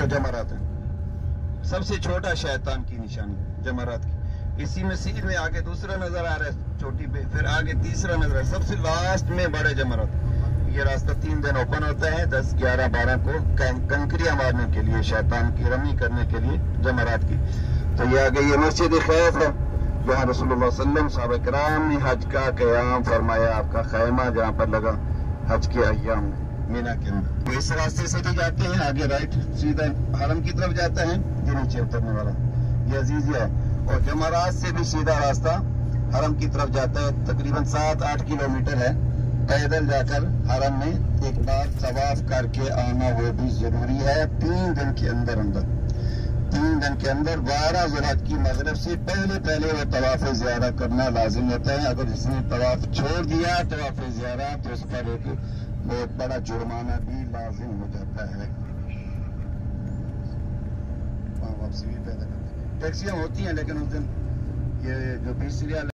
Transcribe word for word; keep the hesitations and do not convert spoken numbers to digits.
जमरात है, सबसे छोटा शैतान की निशानी जमरात की। इसी मसीह में आगे दूसरा नजर आ रहा है चोटी पे, फिर आगे तीसरा नजर है, सबसे लास्ट में बड़े जमरात। ये रास्ता तीन दिन ओपन होता है, दस ग्यारह बारह को कंकरियां मारने के लिए, शैतान की रमी करने के लिए जमरात की। तो ये आगे ये मस्जिद खैफ है जहाँ रसूलुल्लाह सल्लल्लाहु अलैहि वसल्लम साहब कराम ने हज का क़याम फरमाया, आपका खैमा जहाँ पर लगा हज के अय्याम में मीना के अंदर। तो इस रास्ते से भी जाते हैं, आगे राइट सीधा हरम की तरफ जाता है, ये नीचे उतरने वाला ये अजीजिया है। और जमरात से भी सीधा रास्ता हरम की तरफ जाता है, तकरीबन सात आठ किलोमीटर है। पैदल जाकर हरम में एक बार तवाफ करके आना वो भी जरूरी है, तीन दिन के अंदर अंदर तीन दिन के अंदर बारह ज़ुल्हज की मगरिब से पहले पहले वो तवाफ ज़ियारा करना लाजिम होता है। अगर जिसने तवाफ छोड़ दिया तवाफ ज़ियारा तो उस पर एक बहुत बड़ा जुर्माना भी लाजिम हो जाता है। वापसी भी पैदा करते हैं, टैक्सियाँ होती हैं लेकिन उस दिन ये जो बीस रियाल